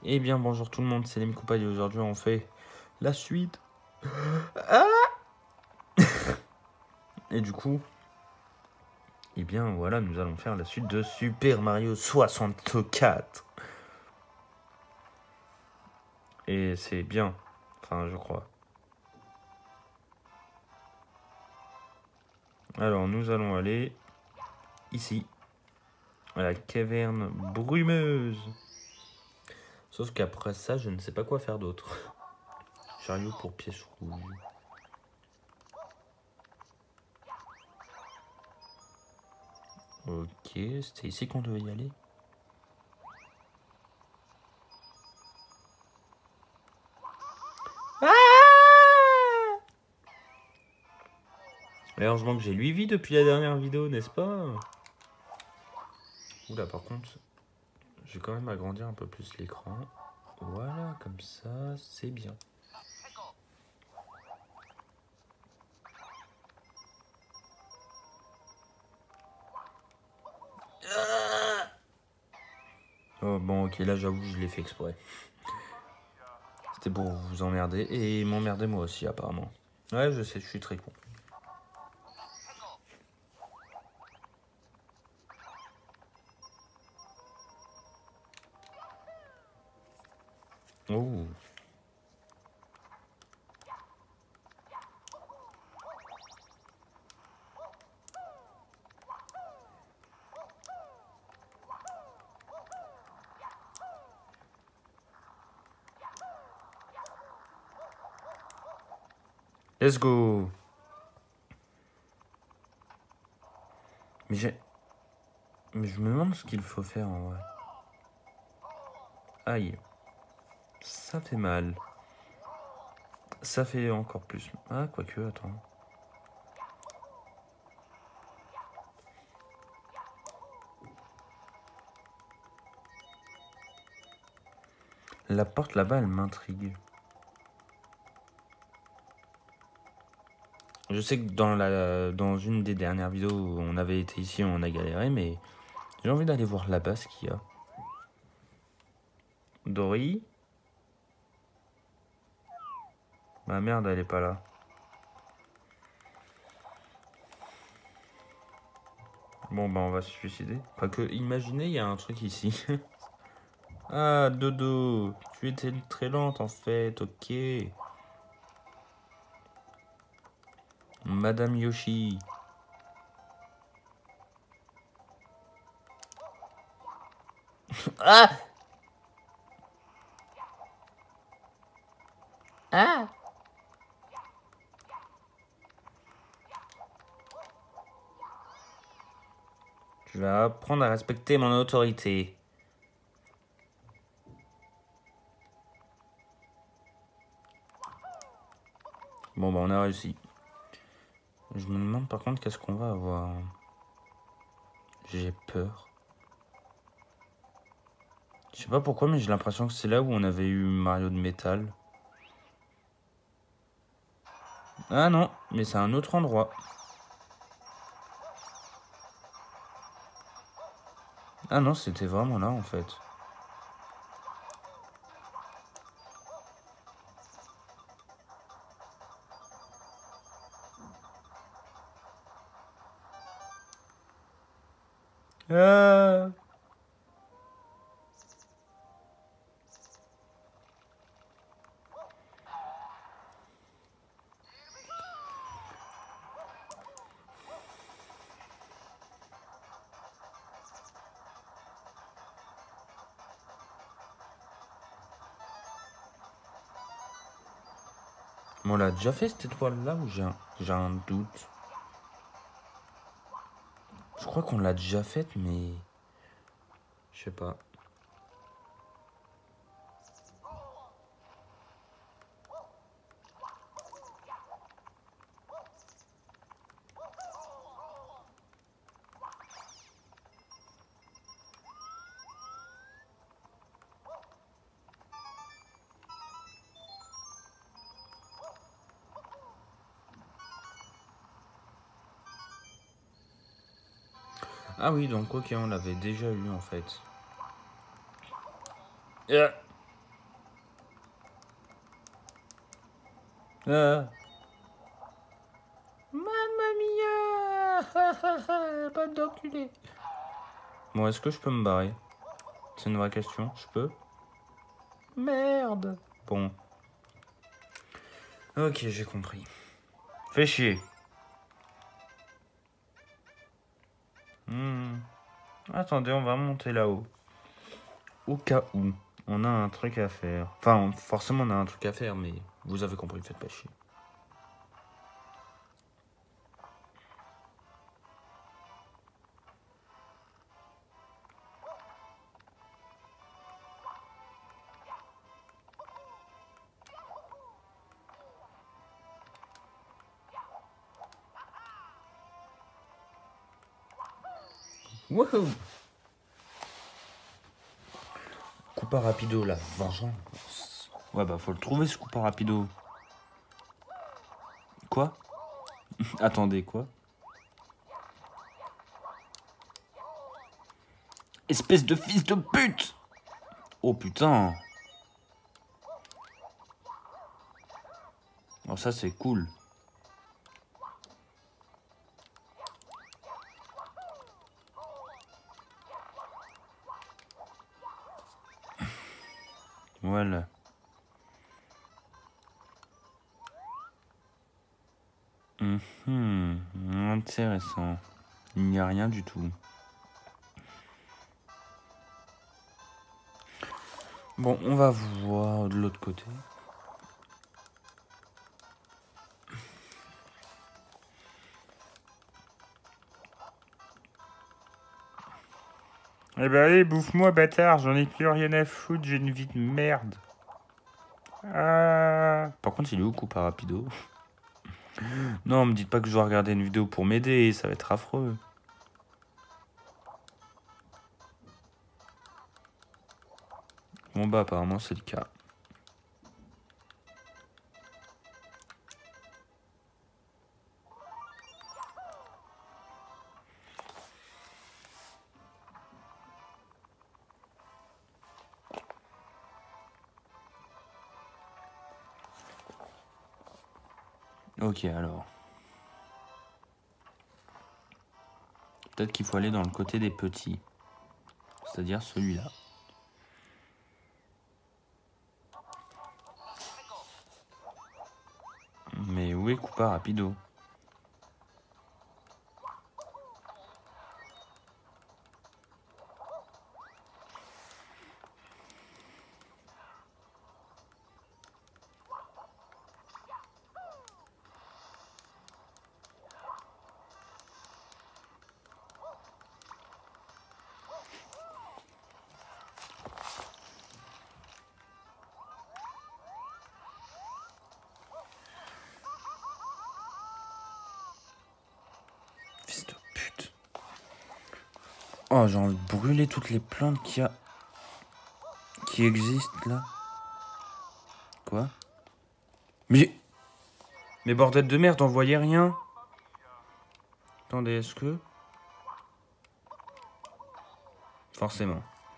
Eh bien bonjour tout le monde, c'est Lemmy Coupa et aujourd'hui on fait la suite. Ah et du coup, eh bien voilà, nous allons faire la suite de Super Mario 64. Et c'est bien, enfin je crois. Alors nous allons aller ici, à la caverne brumeuse. Sauf qu'après ça, je ne sais pas quoi faire d'autre. Chariot pour pièce rouge. Ok, c'était ici qu'on devait y aller. Et heureusement que j'ai 8 vies depuis la dernière vidéo, n'est-ce pas? Oula, par contre, je vais quand même agrandir un peu plus l'écran. Voilà, comme ça, c'est bien. Oh bon, ok, là j'avoue, je l'ai fait exprès. C'était pour vous emmerder et m'emmerder moi aussi, apparemment. Ouais, je sais, je suis très con. Oh. Let's go. Mais je me demande ce qu'il faut faire en vrai. Aïe. Ça fait mal. Ça fait encore plus. Ah, quoique, attends. La porte là-bas, elle m'intrigue. Je sais que dans une des dernières vidéos où on avait été ici, on a galéré, mais j'ai envie d'aller voir là-bas ce qu'il y a. Dory. Ma merde, elle est pas là. Bon, bah, on va se suicider. Enfin, que, imaginez, il y a un truc ici. Ah, Dodo, tu étais très lente en fait, ok. Madame Yoshi. Ah! Ah! Je vais apprendre à respecter mon autorité. Bon, bah, on a réussi. Je me demande par contre qu'est-ce qu'on va avoir. J'ai peur. Je sais pas pourquoi, mais j'ai l'impression que c'est là où on avait eu Mario de métal. Ah non, mais c'est un autre endroit. Ah non, c'était vraiment là en fait. Ah! Mais on l'a déjà fait cette étoile là ou j'ai un doute? Je crois qu'on l'a déjà faite, mais je sais pas. Ah oui, donc ok, on l'avait déjà eu en fait. Ah. Mamma mia. Bande d'enculé. Bon, est-ce que je peux me barrer? C'est une vraie question, je peux? Merde. Bon. Ok, j'ai compris. Fais chier. Attendez, on va monter là-haut. Au cas où, on a un truc à faire. Enfin, forcément, on a un truc à faire, mais vous avez compris, faites pas chier. Wouhou! Coupa rapido, là. Vengeance. Ouais, bah, faut le trouver, ce coupa rapido. Quoi? Attendez, quoi? Espèce de fils de pute! Oh, putain! Oh, ça, c'est cool. Voilà. Intéressant. Il n'y a rien du tout. Bon, on va voir de l'autre côté. Eh ben allez, bouffe-moi, bâtard, j'en ai plus rien à foutre, j'ai une vie de merde. Ah. Par contre, il est où, Coupa Rapido? Non, me dites pas que je dois regarder une vidéo pour m'aider, ça va être affreux. Bon bah apparemment c'est le cas. Ok alors. Peut-être qu'il faut aller dans le côté des petits. C'est-à-dire celui-là. Mais où est Coupa Rapido? Fils de pute. Oh, j'ai envie de brûler toutes les plantes qui existent là. Quoi? Mais bordel de merde, on voyait rien. Attendez, est-ce que... Forcément.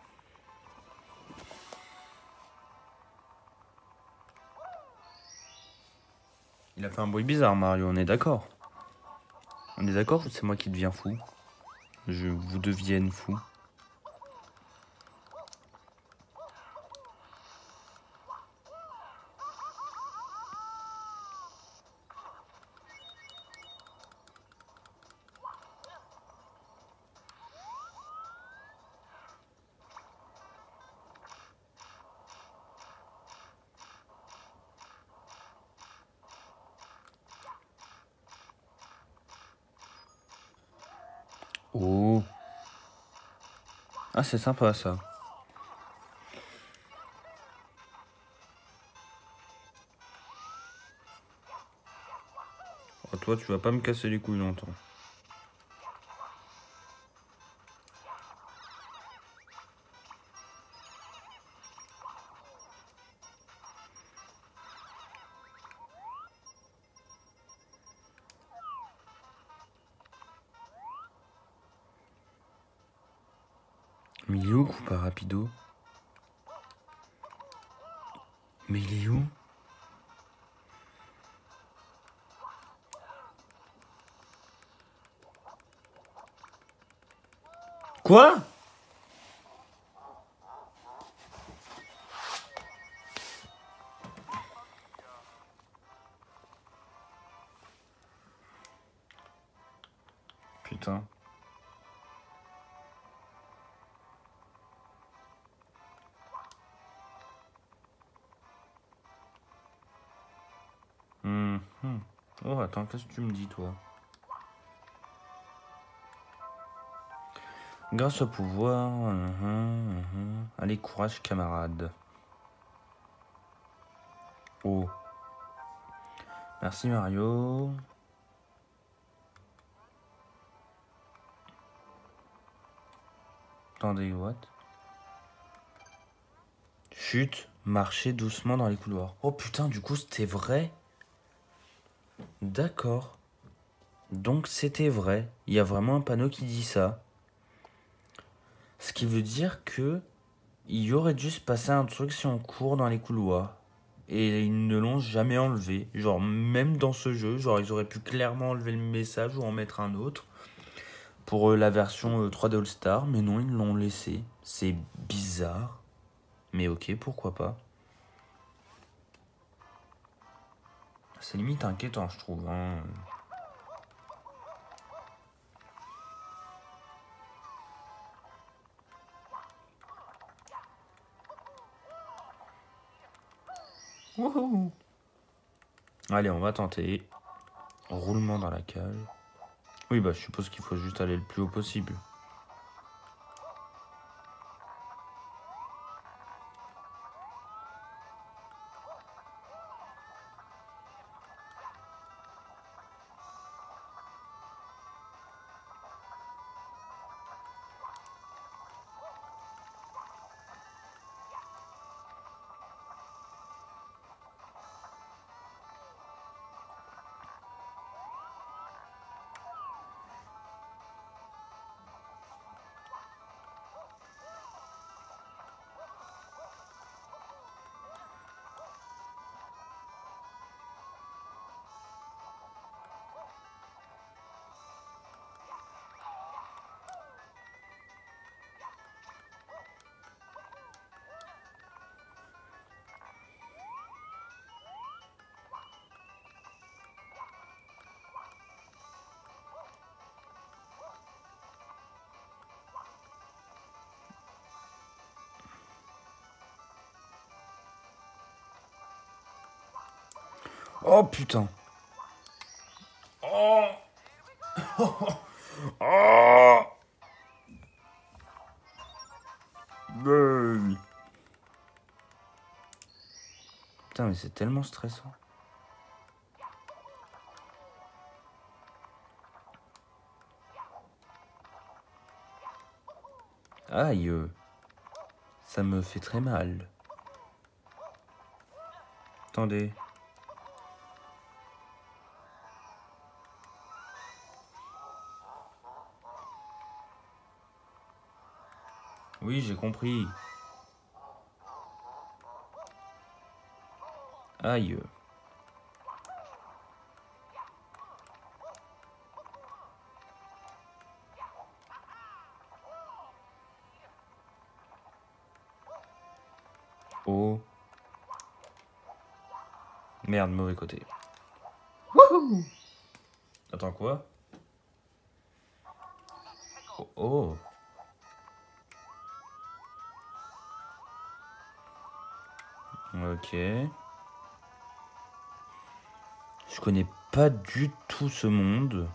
Il a fait un bruit bizarre, Mario, on est d'accord? On est d'accord ou c'est moi qui deviens fou? Vous devienne fou. Oh. Ah, c'est sympa ça. Oh, toi, tu vas pas me casser les couilles longtemps. Mais il est où, Coupa Rapido? Mais il est où? Quoi? Putain. Oh, attends, qu'est-ce que tu me dis, toi? Grâce au pouvoir... Allez, courage, camarade. Oh. Merci, Mario. Attendez, what? Chut, marchez doucement dans les couloirs. Oh putain, du coup, c'était vrai? D'accord. Donc, c'était vrai. Il y a vraiment un panneau qui dit ça. Ce qui veut dire que il y aurait dû se passer un truc si on court dans les couloirs. Et ils ne l'ont jamais enlevé. Genre, même dans ce jeu, genre, ils auraient pu clairement enlever le message ou en mettre un autre. Pour la version 3D All-Star. Mais non, ils l'ont laissé. C'est bizarre. Mais ok, pourquoi pas. C'est limite inquiétant, je trouve. Hein. Wouhou. Allez, on va tenter. Roulement dans la cage. Oui, bah je suppose qu'il faut juste aller le plus haut possible. Oh putain. Oh. Oh. Hey. Putain, mais c'est tellement stressant. Aïe. Ça me fait très mal. Attendez. Oui, j'ai compris. Aïe. Oh. Merde, mauvais côté. Wouhou. Attends, quoi? Oh, oh. Ok. Je connais pas du tout ce monde.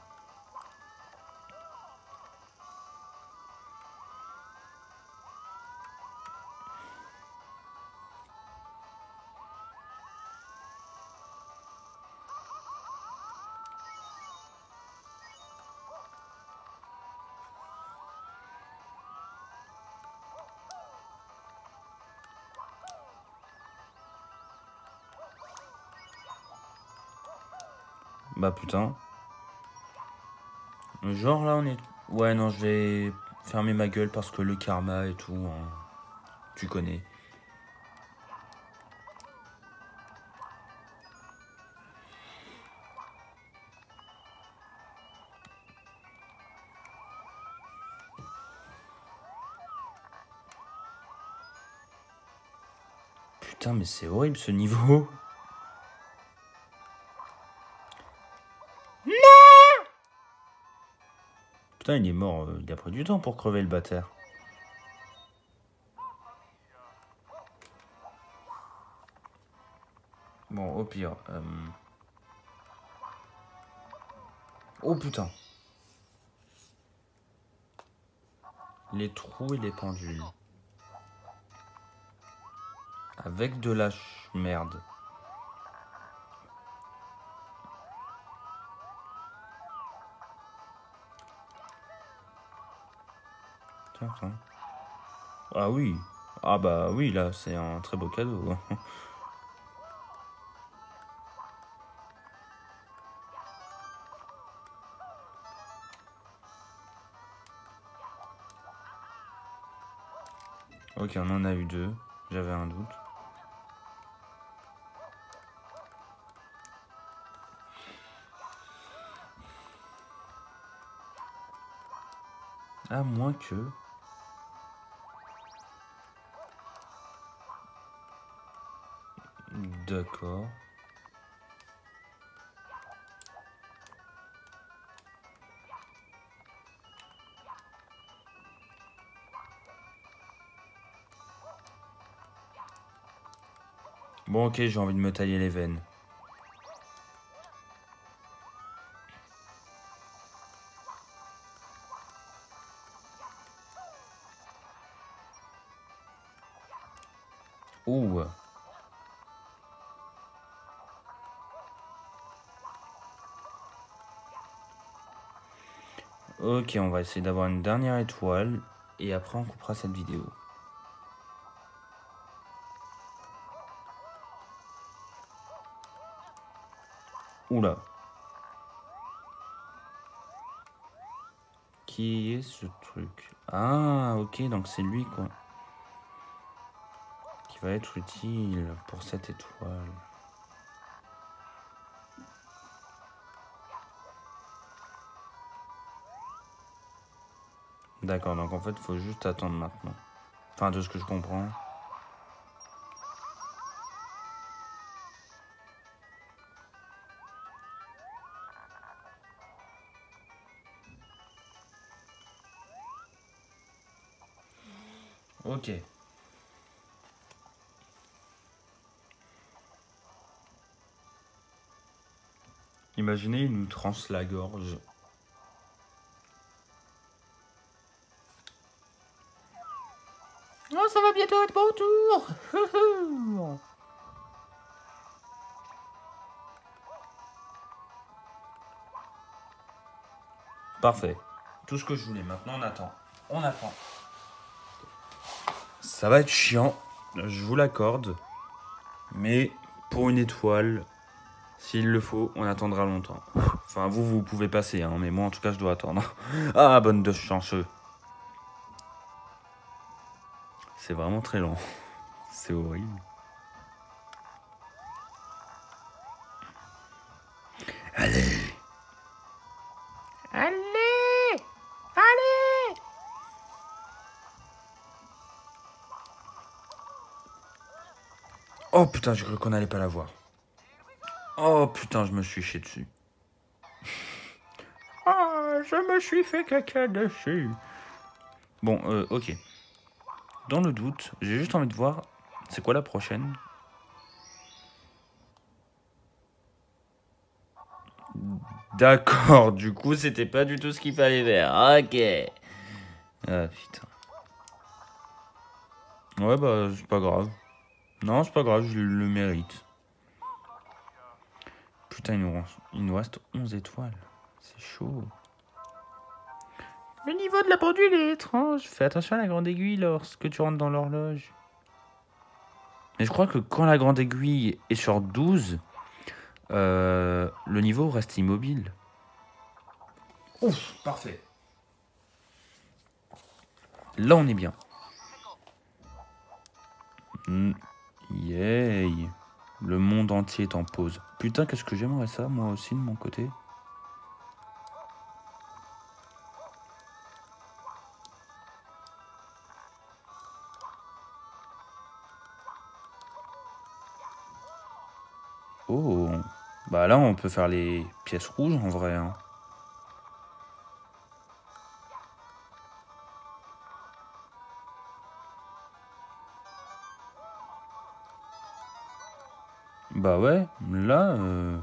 Bah putain. Genre là on est... Ouais non, je vais fermer ma gueule parce que le karma et tout, hein. Tu connais. Putain, mais c'est horrible ce niveau. Non! Putain, il est mort. Il a pris du temps pour crever le bâtard. Bon, au pire. Oh putain. Les trous et les pendules. Avec de la merde. Tiens, tiens. Ah oui. Ah bah oui, là, c'est un très beau cadeau. Ok, on en a eu 2. J'avais un doute. À moins que... D'accord. Bon, ok, j'ai envie de me tailler les veines. Ouh. Ok, on va essayer d'avoir une dernière étoile. Et après, on coupera cette vidéo. Oula. Qui est ce truc? Ah, ok, donc c'est lui, quoi. Qui va être utile pour cette étoile. D'accord, donc en fait, il faut juste attendre maintenant. Enfin, de ce que je comprends. Ok. Imaginez, il nous tranche la gorge. Oh, ça va bientôt être mon tour. Parfait. Tout ce que je voulais. Maintenant, on attend. On attend. Ça va être chiant. Je vous l'accorde. Mais pour une étoile, s'il le faut, on attendra longtemps. Enfin, vous pouvez passer, hein, mais moi, en tout cas, je dois attendre. Ah, bonne de chanceux. C'est vraiment très long. C'est horrible. Allez. Allez. Allez. Oh putain, j'ai cru qu'on allait pas la voir. Oh putain, je me suis chié dessus. Ah, je me suis fait caca dessus. Bon, ok. Dans le doute, j'ai juste envie de voir, c'est quoi la prochaine? D'accord, du coup, c'était pas du tout ce qu'il fallait faire. Ok. Ah putain. Ouais, bah, c'est pas grave. Non, c'est pas grave, je le mérite. Putain, il nous reste 11 étoiles. C'est chaud. Le niveau de la pendule est étrange. Fais attention à la grande aiguille lorsque tu rentres dans l'horloge. Mais je crois que quand la grande aiguille est sur 12, le niveau reste immobile. Ouf, parfait. Là, on est bien. Yay. Le monde entier est en pause. Putain, qu'est-ce que j'aimerais ça, moi aussi, de mon côté. Oh. Bah là, on peut faire les pièces rouges en vrai. Hein. Bah ouais, là...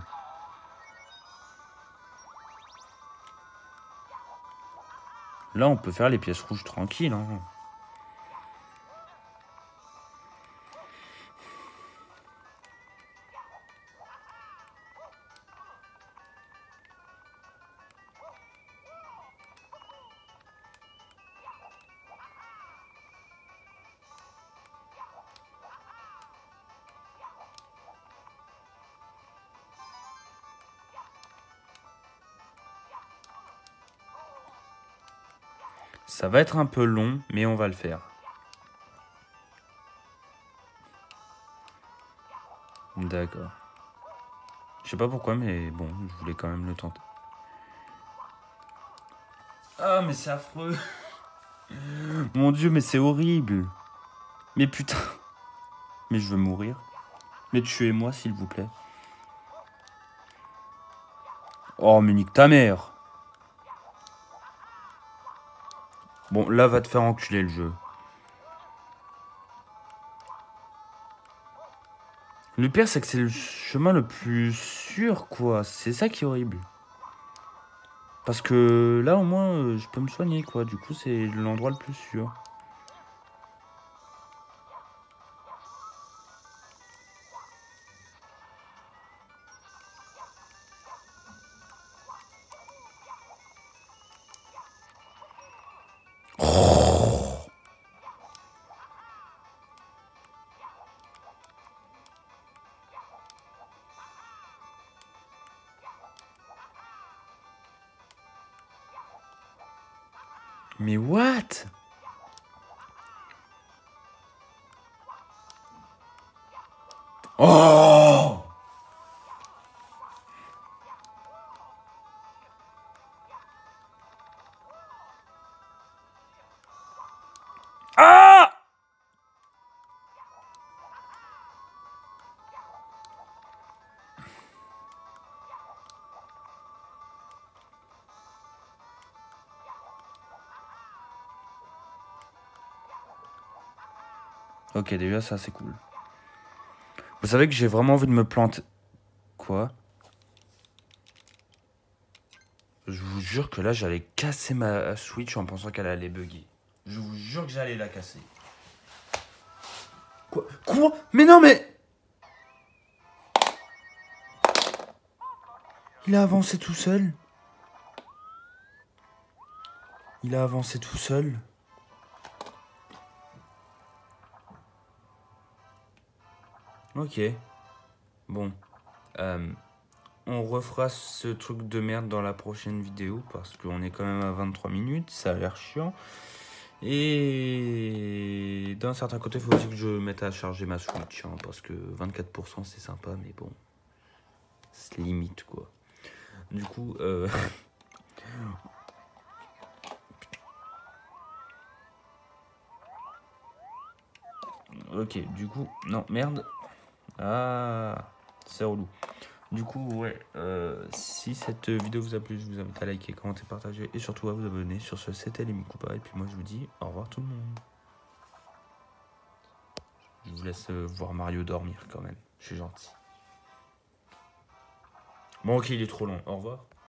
Là, on peut faire les pièces rouges tranquilles. Hein. Ça va être un peu long, mais on va le faire. D'accord. Je sais pas pourquoi, mais bon, je voulais quand même le tenter. Ah, mais c'est affreux. Mon Dieu, mais c'est horrible. Mais putain. Mais je veux mourir. Mais tuez-moi, s'il vous plaît. Oh, mais nique ta mère. Bon, là, va te faire enculer le jeu. Le pire, c'est que c'est le chemin le plus sûr, quoi. C'est ça qui est horrible. Parce que là, au moins, je peux me soigner, quoi. Du coup, c'est l'endroit le plus sûr. Mais what? Oh! Ah! Ok, déjà, ça, c'est cool. Vous savez que j'ai vraiment envie de me planter... Quoi? Je vous jure que là, j'allais casser ma Switch en pensant qu'elle allait bugger. Je vous jure que j'allais la casser. Quoi? Quoi? Mais non, mais... Il a avancé tout seul. Il a avancé tout seul. Ok. Bon. On refera ce truc de merde dans la prochaine vidéo parce qu'on est quand même à 23 minutes. Ça a l'air chiant. Et d'un certain côté, il faut aussi que je mette à charger ma Switch. Hein, parce que 24% c'est sympa, mais bon. C'est limite quoi. Du coup... ok, du coup... Non, merde. Ah, c'est relou. Du coup, ouais, si cette vidéo vous a plu, je vous invite à liker, commenter, partager et surtout à vous abonner. Sur ce, c'était les Mikupa et puis moi je vous dis au revoir tout le monde. Je vous laisse voir Mario dormir quand même, je suis gentil. Bon ok, il est trop long, au revoir.